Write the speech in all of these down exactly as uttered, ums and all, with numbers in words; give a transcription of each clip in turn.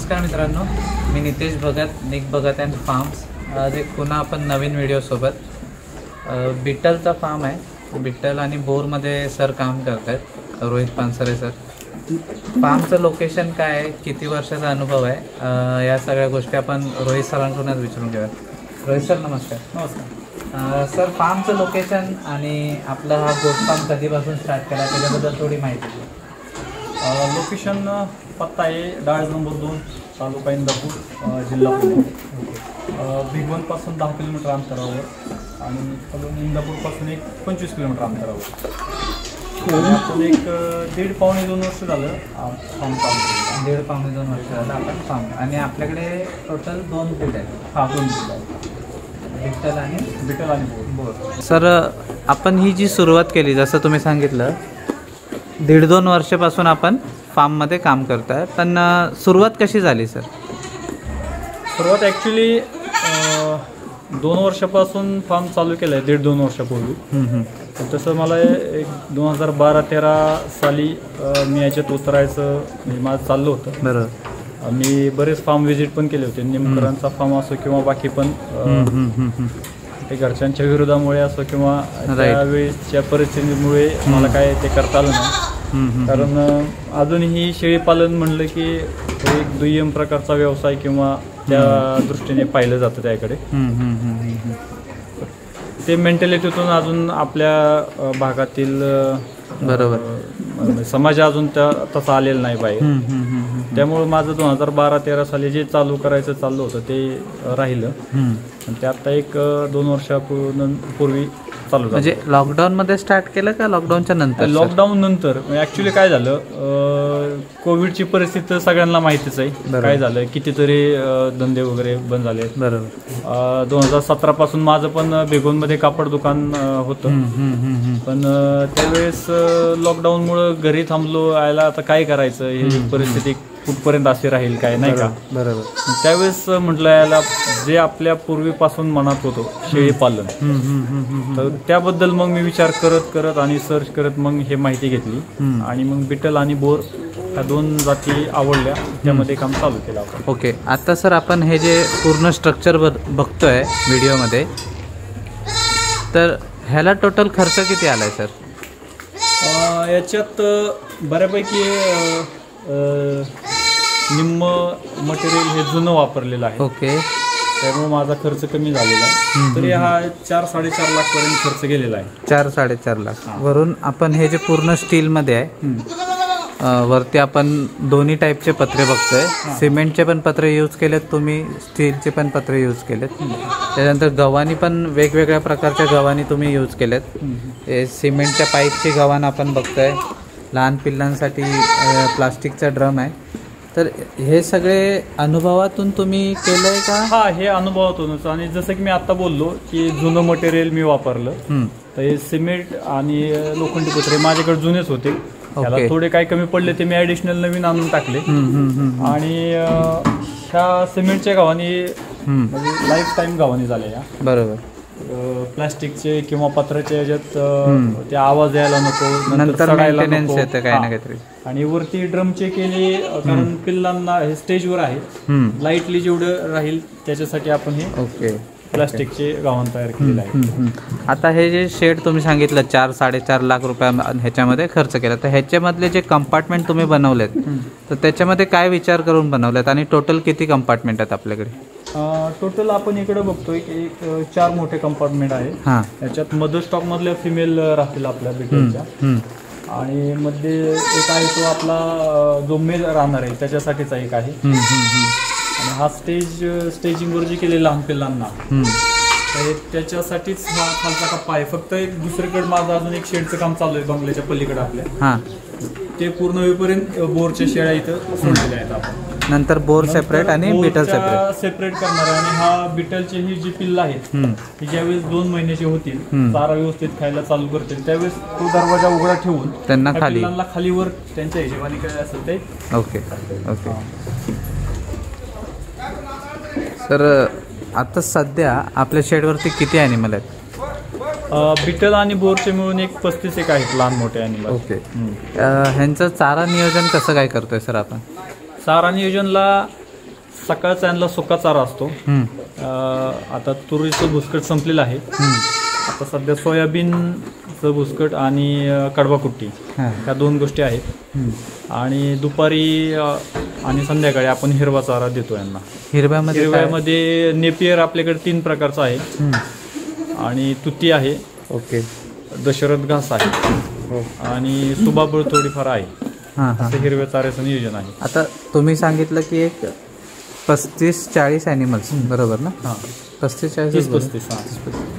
नमस्कार मित्रांनो, मी नितेश भगत, निक भगत अँड फार्म्स. आज एक पुन्हा आपण नवीन व्हिडिओसोबत. बिट्टलचा फार्म आहे. बिट्टल आणि बोरमध्ये सर काम करत आहेत, रोहित पानसरे सर. फार्मचं लोकेशन काय आहे, किती वर्षाचा अनुभव आहे, या सगळ्या गोष्टी आपण रोहित सरांकडूनच विचारून घेऊया. रोहित सर नमस्कार. नमस्कार सर, फार्मचं लोकेशन आणि आपला हा गोट फार्म कधीपासून स्टार्ट केला त्याच्याबद्दल थोडी माहिती द्या. लोकेशन पत्ता आहे डाळ नंबर दोन, तालुका इंदापूर, जिल्हा पुणे. भिगवणपासून दहा किलोमीटर अंतरावर आणि खालून इंदापूरपासून एक पंचवीस किलोमीटर अंतरावर. आपण एक दीड पावणे दोन वर्ष झालं फार्म चालू केलं. दीड पावणे दोन वर्ष झालं आपण फार्म. आणि आपल्याकडे टोटल दोन फीट आहेत. हा दोन फीट आहे, बिट्टल आणि बिट्टल आणि बोर. बोर. सर, आपण ही जी सुरुवात केली, जसं तुम्ही सांगितलं दीड दोन वर्षापासून आपण फार्ममध्ये काम करत आहे, पण सुरुवात कशी झाली सर? सुरुवात ॲक्च्युली दोन वर्षापासून फार्म चालू केलं आहे, दीड दोन वर्षापूर्वी. तसं मला एक दोन हजार बारा तेरा साली मी याच्यात उतरायचं म्हणजे माझं चाललं होतं. बरोबर. मी बरेच फार्म व्हिजिट पण केले होते, निमकरांचा फार्म असो किंवा बाकी पण. ते घरच्यांच्या विरोधामुळे असो किंवा त्यावेळेसच्या परिस्थितीमुळे मला काय ते करता आलं नाही. कारण अजूनही शेळीपालन म्हणलं की एक दुय्यम प्रकारचा व्यवसाय किंवा त्या दृष्टीने पाहिलं जातं त्याकडे. ते मेंटॅलिटीतून अजून आपल्या भागातील बरोबर समाज अजून त्या तसा आलेला नाही बाहेर. त्यामुळे माझं दोन हजार बारा तेरा साली जे चालू करायचं चाललं होतं ते राहिलं. ते आता एक दोन वर्षापूर्वी चालू. म्हणजे लॉकडाऊनमध्ये स्टार्ट केलं का लॉकडाऊनच्या नंतर? लॉकडाऊन नंतर. ॲक्च्युली काय झालं, कोविडची परिस्थिती सगळ्यांना माहितीच आहे. काय झालं, कितीतरी धंदे वगैरे बंद झाले. बरोबर. दोन हजार सतरा पासून माझं पण बेगोनमध्ये कापड दुकान होतं. पण त्यावेळेस लॉकडाऊनमुळं घरी थांबलो. यायला आता काय करायचं, ही परिस्थिती कुठपर्यंत अशी राहील काय, नाही का? बरोबर. त्यावेळेस म्हटलं याला जे आपल्या पूर्वीपासून मनात होतो शेळीपालन, तर त्याबद्दल मग मी विचार करत करत आणि सर्च करत मग हे माहिती घेतली. आणि मग बिट्टल आणि बोर ह्या दोन जाती आवडल्या, त्यामध्ये काम चालू केलं आपण. ओके. आता सर, आपण हे जे पूर्ण स्ट्रक्चर बघतोय व्हिडिओमध्ये, तर ह्याला टोटल खर्च किती आलाय सर? याच्यात बऱ्यापैकी निम्म मटेरियल हे जुनं वापरलेलं आहे. ओके. त्यामुळे माझा खर्च कमी झालेला आहे. तरी हा चार साडेचार लाख पर्यंत खर्च गेलेला आहे. चार साडेचार लाख वरून आपण हे जे पूर्ण स्टीलमध्ये आहे, वरती आपण दोन्ही टाईपचे पत्रे बघतोय. सिमेंटचे पण पत्रे यूज केलेत तुम्ही, स्टीलचे पण पत्रे यूज केलेत. त्याच्यानंतर गव्हाणी पण वेगवेगळ्या प्रकारच्या गव्हाणी तुम्ही यूज केलेत. सिमेंटच्या पाईपची गव्हाण आपण बघतोय. लहान पिल्लांसाठी प्लास्टिकचा ड्रम आहे. तर हे सगळे अनुभवातून तुम्ही केलं आहे का? हा, हे अनुभवातूनच. आणि जसं की मी आता बोललो की जुनं मटेरियल मी वापरलं, तर हे सिमेंट आणि लोखंडी पत्रे माझ्याकडे जुनेच होते. त्याला थोडे काही कमी पडले ते मी ॲडिशनल नवीन आणून टाकले. आणि ह्या सिमेंटच्या गव्हाणी म्हणजे लाईफ टाईम गव्हाणी झाल्या. बरोबर. प्लास्टिकचे किंवा पत्राच्या याच्यात ते आवाज यायला नको, नंतर मेंटेनन्स येतं काही ना काहीतरी. आणि वरती ड्रमचे केले, कारण पिल्लांना हे स्टेजवर आहे, लाईटली जेवढं राहील त्याच्यासाठी आपण हे ओके प्लास्टिकचे गावन तयार केलेलं आहे. आता हे जे शेड तुम्ही सांगितलं चार साडेचार लाख रुपया ह्याच्यामध्ये खर्च केला, तर ह्याच्यामधले जे कंपार्टमेंट तुम्ही बनवलेत, तर त्याच्यामध्ये काय विचार करून बनवलेत आणि टोटल किती कंपार्टमेंट आहेत आपल्याकडे? टोटल आपण इकडे बघतोय की एक चार मोठे कंपार्टमेंट आहे. याच्यात मदर स्टॉक मधल्या फिमेल राहतील आपल्या बिट्टलच्या, आणि मध्ये एक आहे तो आपला जो मेल राहणार आहे त्याच्यासाठीचा एक आहे. आणि हा स्टेज स्टेजिंगवर जे केले लहान पिल्लांना, त्याच्यासाठीच हा खालचा कप्पा आहे. फक्त एक दुसरीकडे माझं अजून एक शेडचं काम चालू आहे बंगल्याच्या पलीकडे आपल्या. ते पूर्ण होईपर्यंत बोरच्या शेळ्या इथं सोडलेल्या आहेत आपण. नंतर बोर सेपरेट आणि बिटल सेपरेट सेपरेट करणार आहे. आणि हा बिटलचे ही जी पिल्ल आहेत ती ज्यावेळेस दोन महिन्याचे होतील, चारा व्यवस्थित खायला चालू करतील, त्यावेळेस तो दरवाजा उघडा ठेवून त्यांना खाली खालीवर त्यांच्या हिशोबाने काय असेल ते. Okay okay. सर, आता सध्या आपल्या शेडवरती किती ॲनिमल आहेत? बिटल आणि बोरचे मिळून एक पस्तीस एक आहेत लहान मोठे ॲनिमल. ओके. ह्यांचं चारा नियोजन कसं काय करतोय सर आपण? चारा नियोजनला सकाळचा यांना सुका चारा असतो. हम्म. अं, आता तुरीचं भुसकट संपलेलं आहे. आता सध्या सोयाबीनचं भुसकट आणि अं, कडबा कुट्टी हां. ह्या दोन गोष्टी आहेत. हम्म. आणि दुपारी अं, आणि संध्याकाळी आपण हिरवा चारा देतो यांना. हिरव्यामध्ये काय? हिरव्यामध्ये नेपियर आपल्याकडे तीन प्रकारचा आहे. हम्म. आणि तुती आहे, ओके. दशरथ घास आहे हो. आणि सुबाबळ थोडीफार आहे. हां हां. असं हिरव्या चाऱ्याचं नियोजन आहे. आता तुम्ही सांगितलं की एक पस्तीस चाळीस ॲनिमल्स बरोबर ना? हां, पस्तीस चाळीस तीस पस्तीस हां.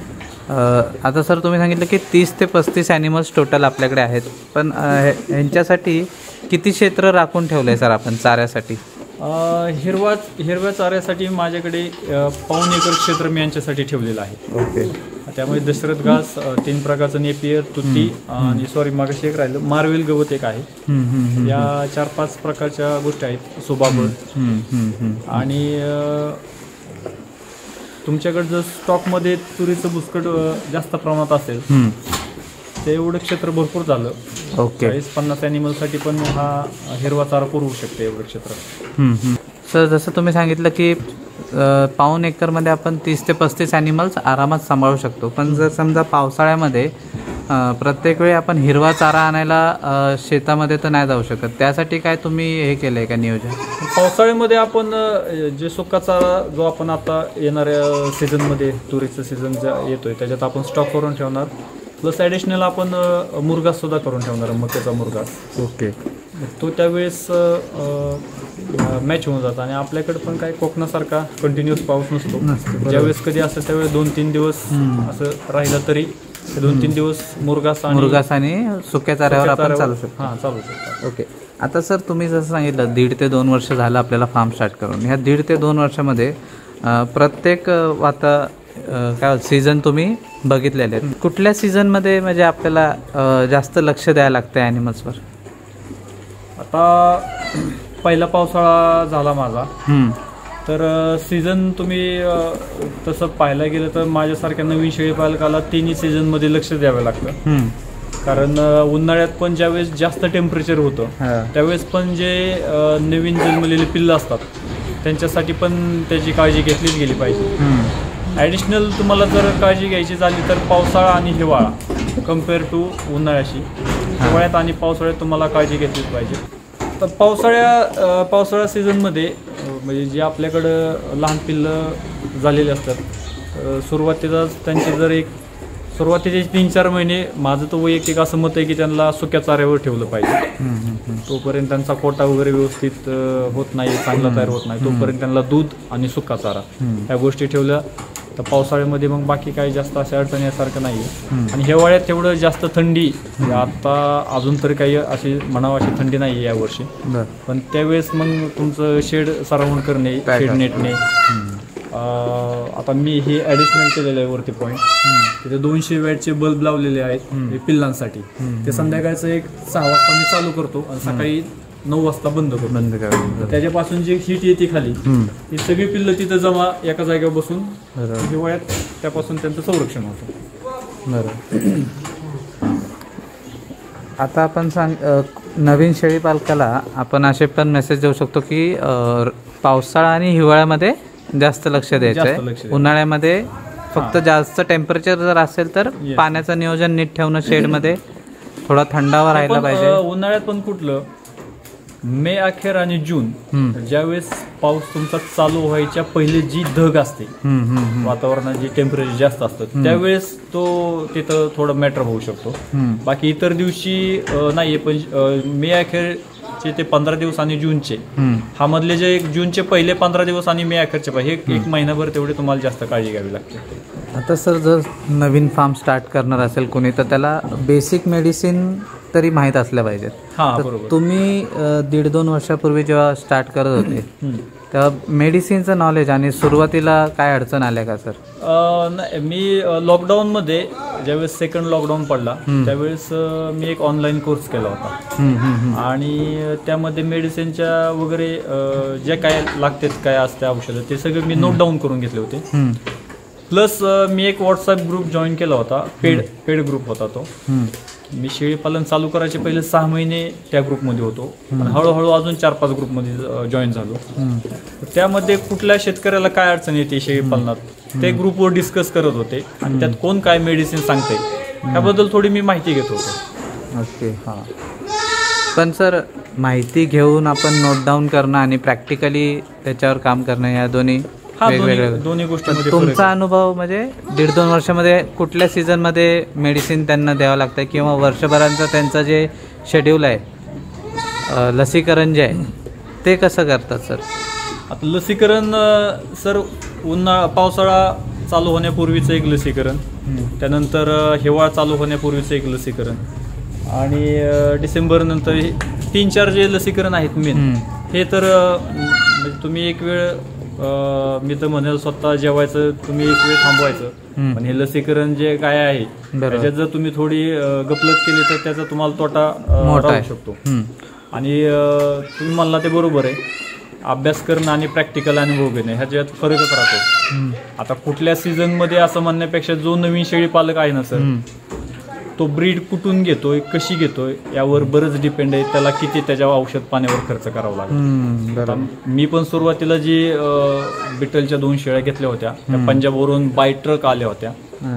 आता सर तुम्ही सांगितलं की तीस ते पस्तीस ॲनिमल्स टोटल आपल्याकडे आहेत, पण अ, हे- ह्यांच्यासाठी किती क्षेत्र राखून ठेवलं आहे सर आपण चाऱ्यासाठी? अं, हिरवा हिरव्या चाऱ्यासाठी माझ्याकडे अं, पाऊण एकर क्षेत्र मी यांच्यासाठी ठेवलेलं आहे. ओके. त्यामुळे दशरथ घास, अं, तीन प्रकारचं नेपियर, तुती आणि सॉरी मागाशी एक राहिलं मार्वेल गवत एक आहे. हम्म, हम्म, हम्म. या चार पाच प्रकारच्या गोष्टी आहेत. सुबाबळ हम्म, हम्म, हम्म. आणि अं, तुमच्याकडे जर स्टॉकमध्ये तुरीचं भुसकट अं, जास्त प्रमाणात असेल हम्म. ते एवढं क्षेत्र भरपूर झालं. ओके. चाळीस पन्नास ॲनिमलसाठी पण हा हिरवा चारा पुरवू शकते एवढं क्षेत्र. हम्म, हम्म. सर जसं तुम्ही सांगितलं की अ, पाऊण एकरमध्ये आपण तीस ते पस्तीस ॲनिमल्स आरामात सांभाळू शकतो, पण जर समजा पावसाळ्यामध्ये अ, प्रत्येक वेळी आपण हिरवा चारा आणायला अ, शेतामध्ये तर नाही जाऊ शकत, त्यासाठी काय तुम्ही हे केलं आहे का नियोजन? पावसाळ्यामध्ये आपण अ, जे सुका चारा जो आपण आता येणाऱ्या सीझनमध्ये तुरीचं सीझन येतोय त्याच्यात आपण स्टॉक करून ठेवणार. प्लस ॲडिशनल आपण अ, मुरघास सुद्धा करून ठेवणार, मक्याचा मुरघास. ओके. तो त्यावेळेस मॅच होऊन जातो. आणि आपल्याकडे पण काय कोकणासारखा कंटिन्युअस पाऊस नसतो. नसतो. ज्यावेळेस कधी असतं त्यावेळेस दोन तीन दिवस असं राहिलं तरी ते दोन तीन दिवस मुरघास आणि मुरघास आणि सुक्या चाऱ्यावर आपण चालू शकतो. हां चालू शकतो. ओके. आता सर तुम्ही जसं सांगितलं दीड ते दोन वर्ष झालं आपल्याला फार्म स्टार्ट करून, ह्या दीड ते दोन वर्षामध्ये अ, प्रत्येक अ, वाता अ, काय सीझन तुम्ही बघितलेले आहेत. कुठल्या सीझनमध्ये म्हणजे आपल्याला अ, जास्त लक्ष द्यायला लागतं ॲनिमल्सवर? आता पहिला पावसाळा झाला माझा, हम्म. तर सीझन तुम्ही अ, तसं पाहायला गेलं तर माझ्यासारख्या नवीन शेळीपालकाला तिन्ही सीझनमध्ये लक्ष द्यावं लागतं. हम्म. कारण अ, उन्हाळ्यात पण ज्यावेळेस जास्त टेम्परेचर होतं हा. त्यावेळेस पण जे अ, नवीन जन्मलेली पिल्लं असतात त्यांच्यासाठी पण त्याची काळजी घेतलीच गेली पाहिजे. हम्म. ॲडिशनल तुम्हाला जर काळजी घ्यायची झाली तर पावसाळा आणि हिवाळा कम्पेअर टू उन्हाळ्याशी, हिवाळ्यात आणि पावसाळ्यात तुम्हाला काळजी घेतलीच पाहिजे. तर पावसाळ्या अ, पावसाळ्या सीझनमध्ये अ, म्हणजे जे आपल्याकडं लहान पिल्लं झालेले असतात, अ, सुरुवातीलाच त्यांचे जर एक सुरुवातीचे तीन चार महिने माझं तर वैयक्तिक असं मत आहे की त्यांना सुक्या चाऱ्यावर ठेवलं पाहिजे. हम्म, हम्म, हम्म. तोपर्यंत त्यांचा कोटा वगैरे व्यवस्थित अ, होत नाही, चांगला तयार होत नाही, तोपर्यंत त्यांना दूध आणि सुका चारा ह्या गोष्टी ठेवल्या तर पावसाळ्यामध्ये मग बाकी काही जास्त अशा अडचणी यासारखं नाही आहे. आणि हिवाळ्यात तेवढं जास्त थंडी आता अजून तरी काही अशी म्हणावं अशी थंडी नाही आहे यावर्षी, बरं. पण त्यावेळेस मग तुमचं शेड सराउंड करणे, शेड नेटने. आता मी हे ॲडिशनल केलेलं आहे वरती पॉईंट, तिथे दोनशे वॅटचे बल्ब लावलेले आहेत हे पिल्लांसाठी. ते संध्याकाळचं एक सहा वाजता मी चालू करतो आणि सकाळी नऊ वाजता बंद करतो. बंद करा. त्याच्यापासून जी हीट येते खाली ही सगळी पिल्लं तिथं जमा एका जागेवर बसून बरोबर. हिवाळ्यात त्यापासून त्यांचं संरक्षण होतं. बरं. आता आपण सांग अ, नवीन शेळी पालकाला आपण असे पण मेसेज देऊ शकतो की अ, पावसाळा आणि हिवाळ्यामध्ये जास्त लक्ष द्यायचं जास्त आहे. लक्ष द्यायचं. उन्हाळ्यामध्ये फक्त जास्त टेम्परेचर जर असेल तर Yes. पाण्याचं नियोजन नीट ठेवणं, शेडमध्ये थोडा थंडावा राहायला पण, पाहिजे. अ, उन्हाळ्यात पण कुठलं मे अखेर आणि जून हम्म. ज्यावेळेस पाऊस तुमचा चालू व्हायच्या पहिले जी धग असते हम्म, हम्म, हम्म. वातावरणात जी टेम्परेचर जास्त असतं त्यावेळेस तो तिथं थोडं मॅटर होऊ शकतो. हम्म. बाकी इतर दिवशी अ, नाहीये, पण अ, मे अखेरचे ते पंधरा दिवस आणि जूनचे हम्म. हा मधले जे एक जूनचे पहिले पंधरा दिवस आणि मे अखेरचे पहिले हे एक महिनाभर तेवढे तुम्हाला जास्त काळजी घ्यावी लागते. आता सर जर नवीन फार्म स्टार्ट करणार असेल कोणी तर त्याला बेसिक मेडिसिन तरी माहीत असल्या पाहिजेत. हा तर बरोबर. तुम्ही अ, दीड दोन वर्षापूर्वी जेव्हा स्टार्ट करत होते हम्म. तेव्हा मेडिसिनचं नॉलेज आणि सुरुवातीला काय अडचण आल्या का सर? अ, नाही, मी अ, लॉकडाऊनमध्ये ज्यावेळेस सेकंड लॉकडाऊन पडला त्यावेळेस अ, मी एक ऑनलाईन कोर्स केला होता. हम्म, हम्म, हम्म. आणि त्यामध्ये मेडिसिनच्या वगैरे अ, जे काय लागतात काय असते औषधं ते सगळे मी नोट डाऊन करून घेतले होते. हम्म. प्लस मी एक व्हॉट्सअप ग्रुप जॉईन केला होता, पेड पेड ग्रुप होता तो. मी शेळी पालन चालू करायचे पहिले सहा महिने त्या ग्रुपमध्ये होतो, पण हळूहळू अजून चार पाच ग्रुपमध्ये जॉईन झालो. त्यामध्ये कुठल्या शेतकऱ्याला काय अडचण येते शेळी पालनात ते ग्रुपवर डिस्कस करत होते आणि त्यात कोण काय मेडिसिन सांगते त्याबद्दल थोडी मी माहिती घेत होतो. ओके. हां. पण सर माहिती घेऊन आपण नोट डाऊन करणं आणि प्रॅक्टिकली त्याच्यावर काम करणं या दोन्ही हा वेगवेगळ्या दोन्ही गोष्टी. तुमचा अनुभव म्हणजे दीड दोन वर्षामध्ये कुठल्या सीझनमध्ये मेडिसिन त्यांना द्यावं लागतं किंवा वर्षभरांचं त्यांचं जे शेड्यूल आहे लसीकरण जे आहे ते कसं करतात सर? आता लसीकरण सर उन्हाळा पावसाळा चालू होण्यापूर्वीचं एक लसीकरण, त्यानंतर हिवाळा चालू होण्यापूर्वीचं एक लसीकरण आणि डिसेंबर नंतर तीन चार जे लसीकरण आहेत मेन हे तर म्हणजे तुम्ही एक वेळ मी तर म्हणेल स्वतः जेवायचं तुम्ही एक वेळ थांबवायचं, पण हे लसीकरण जे काय आहे त्याच्यात जर तुम्ही थोडी गफलत केली तर त्याचा तुम्हाला तोटा राहू शकतो. आणि तुम्ही म्हणला ते बरोबर आहे, अभ्यास करणं आणि प्रॅक्टिकल अनुभव घेणे ह्याच्यात फरकच राहतो. आता कुठल्या सीझनमध्ये असं म्हणण्यापेक्षा जो नवीन शेळी पालक आहे ना सर, तो ब्रीड कुठून घेतोय कशी घेतोय यावर बरंच डिपेंड आहे, त्याला किती त्याच्या औषध पाण्यावर खर्च करावा लागेल. मी पण सुरुवातीला जी बिटलच्या दोन शेळ्या घेतल्या होत्या त्या पंजाबवरून बाय ट्रक आल्या होत्या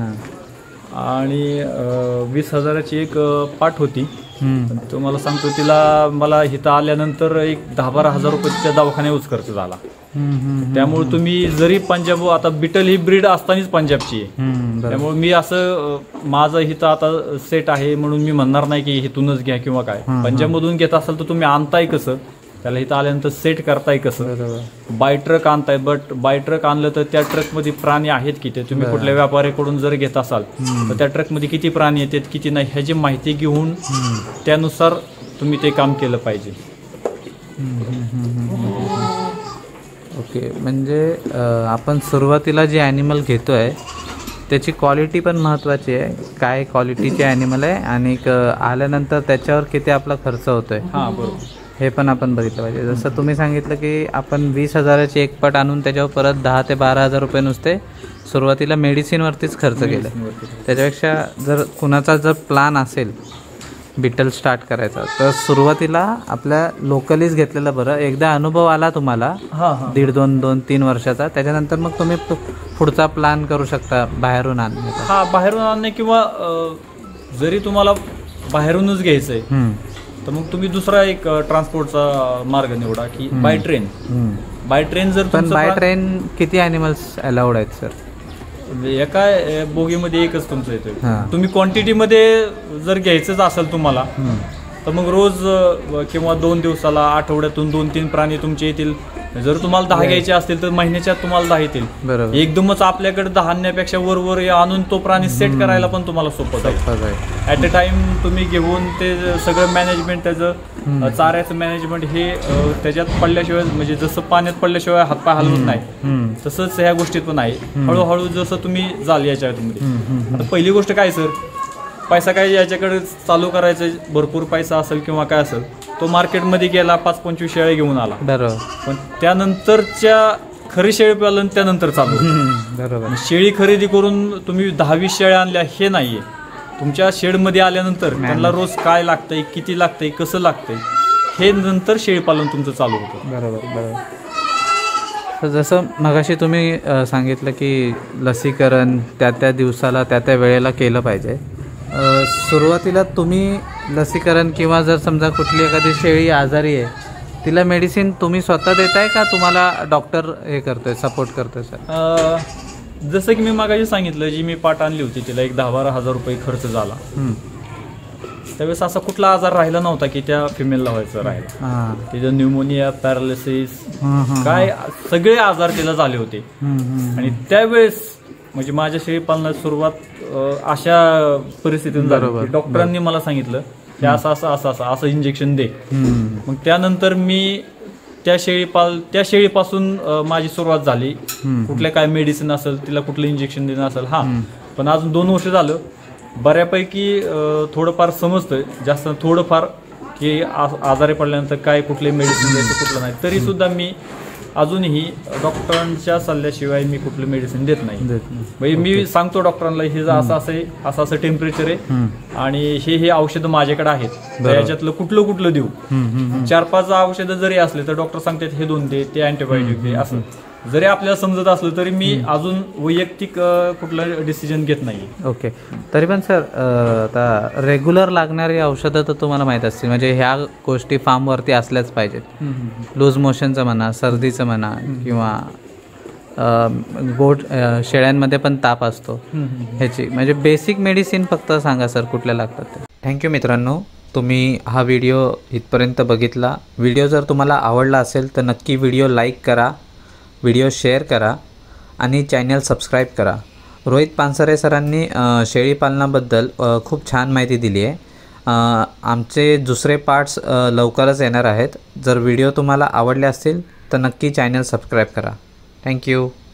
आणि वीस हजाराची एक पाठ होती. तुम्हाला सांगतो तिला मला इथं आल्यानंतर एक दहा बारा हजार रुपयाच्या दवाखान्यावरच खर्च झाला. त्यामुळे तुम्ही जरी पंजाब आता बिटल ही ब्रीड असतानाच पंजाबची आहे, त्यामुळे मी असं माझं इथं आता सेट आहे म्हणून मी म्हणणार नाही की इथूनच घ्या किंवा काय. पंजाबमधून घेत असाल तर तुम्ही आणताय कसं, त्याला इथं आल्यानंतर सेट करताय कसं. बाय ट्रक आणताय, बट बाय ट्रक आणलं तर त्या ट्रकमध्ये प्राणी आहेत किती, तुम्ही कुठल्या व्यापाऱ्याकडून जर घेत असाल तर त्या ट्रकमध्ये किती प्राणी येतात किती नाही ह्याची माहिती घेऊन त्यानुसार तुम्ही ते काम केलं पाहिजे. ओके. म्हणजे आपण सुरुवातीला जे ॲनिमल घेतो आहे त्याची क्वालिटी पण महत्त्वाची आहे, काय क्वालिटीचे ॲनिमल आहे आणि आल्यानंतर त्याच्यावर किती आपला खर्च होतो आहे हां बरोबर हे पण आपण बघितलं पाहिजे. जसं तुम्ही सांगितलं की आपण वीस हजाराची एक पट आणून त्याच्यावर परत दहा ते बारा हजार रुपये नुसते सुरुवातीला मेडिसिनवरतीच खर्च केला. त्याच्यापेक्षा जर कुणाचा जर प्लान असेल बिटल स्टार्ट करायचा तर सुरुवातीला आपल्या लोकलीच घेतलेलं बरं. एकदा अनुभव आला तुम्हाला दीड दोन दोन तीन वर्षाचा, त्याच्यानंतर मग तुम्ही पुढचा प्लान करू शकता बाहेरून आणण्याचा. हा बाहेरून आणणे किंवा जरी तुम्हाला बाहेरूनच घ्यायचं आहे तर मग तुम्ही दुसरा एक ट्रान्सपोर्टचा मार्ग निवडा की बाय ट्रेन. बाय ट्रेन जर पण बाय ट्रेन किती ॲनिमल्स अलाउड आहेत सर? एका बोगीमध्ये एकच तुमचं येतोय. तुम्ही क्वांटिटीमध्ये जर घ्यायचंच असेल तुम्हाला तर मग रोज किंवा दोन दिवसाला आठवड्यातून दोन तीन प्राणी तुमचे येतील. जर तुम्हाला दहा घ्यायचे असतील तर महिन्याच्यात तुम्हाला दहा येतील. एकदमच आपल्याकडे दहा आणण्यापेक्षा वर वर आणून तो प्राणी सेट करायला पण तुम्हाला सोपं आहे. ऍट अ टाइम तुम्ही घेऊन ते सगळं मॅनेजमेंट त्याचं चाऱ्याचं मॅनेजमेंट हे त्याच्यात पडल्याशिवाय म्हणजे जसं पाण्यात पडल्याशिवाय हातपाय हलवत नाही तसंच ह्या गोष्टीत पण आहे. हळूहळू जसं तुम्ही जाल याच्यामध्ये. आता पहिली गोष्ट काय सर, पैसा काय याच्याकडे चालू करायचं भरपूर पैसा असेल किंवा काय असेल तो मार्केटमध्ये गेला पाच पंचवीस शेळ्या घेऊन आला बरोबर, पण त्यानंतरच्या खरी शेळी पालन त्यानंतर चालू बरोबर. शेळी खरेदी करून तुम्ही दहा वीस शेळ्या आणल्या हे नाहीये. तुमच्या शेडमध्ये आल्यानंतर त्यांना रोज काय लागतंय किती लागतंय कसं लागतंय हे नंतर शेळी पालन तुमचं चालू होतं बरोबर बरोबर. तर जसं मगाशी तुम्ही सांगितलं की लसीकरण त्या त्या दिवसाला त्या त्या वेळेला केलं पाहिजे. सुरुवातीला तुम्ही लसीकरण किंवा जर समजा कुठली एखादी शेळी आजारी आहे तिला मेडिसिन तुम्ही स्वतः देताय का तुम्हाला डॉक्टर हे करतोय सपोर्ट करतोय सर? जसं की मी मागाशी सांगितलं जी मी पाट आणली होती तिला एक दहा बारा हजार रुपये खर्च झाला. त्यावेळेस असा कुठला आजार राहिला नव्हता की त्या फिमेलला व्हायचं राहिला. तिचं न्यूमोनिया पॅरालिसिस काय सगळे आजार तिला झाले होते. आणि त्यावेळेस म्हणजे माझ्या शेळी पालनात सुरुवात अशा परिस्थितीतून झाली. डॉक्टरांनी मला सांगितलं की असं असं असं असं असं इंजेक्शन दे. मग त्यानंतर मी त्या शेळी पाल त्या शेळीपासून माझी सुरुवात झाली. कुठल्या काय मेडिसिन असेल तिला कुठलं इंजेक्शन देणं असेल हा. पण अजून दोन वर्ष झालं बऱ्यापैकी थोडंफार समजतंय जास्त थोडंफार की आजारी पडल्यानंतर काय कुठले मेडिसिन द्यायचं कुठलं नाही. तरी सुद्धा मी अजूनही डॉक्टरांच्या सल्ल्याशिवाय मी कुठलं मेडिसिन देत नाही. म्हणजे मी सांगतो डॉक्टरांना हे जर असं असं आहे, असं असं टेम्परेचर आहे आणि हे हे औषधं माझ्याकडे आहेत, तर याच्यातलं कुठलं कुठलं देऊ. चार पाच औषधं जरी असले तर डॉक्टर सांगतात हे दोन दे, ते अँटीबायोटिक दे. असं जरी आपल्याला समजत असलं तरी मी अजून वैयक्तिक कुठलं डिसिजन घेत नाही. ओके. तरी पण सर आता रेग्युलर लागणारी औषधं तर तुम्हाला माहीत असतील, म्हणजे ह्या गोष्टी फार्मवरती असल्याच पाहिजेत. लूज मोशनचं म्हणा, सर्दीचं म्हणा, किंवा गोट शेळ्यांमध्ये पण ताप असतो ह्याची, म्हणजे बेसिक मेडिसिन फक्त सांगा सर कुठल्या लागतात ते. थँक्यू मित्रांनो, तुम्ही हा व्हिडिओ इथपर्यंत बघितला. व्हिडिओ जर तुम्हाला आवडला असेल तर नक्की व्हिडिओ लाईक करा, व्हिडिओ शेअर करा आणि चॅनल सबस्क्राईब करा. रोहित पानसरे सरांनी शेळीपालनाबद्दल खूप छान माहिती दिली आहे. आमचे दुसरे पार्ट्स लवकरच येणार आहेत. जर व्हिडिओ तुम्हाला आवडले असतील तर नक्की चॅनल सबस्क्राईब करा. थँक्यू.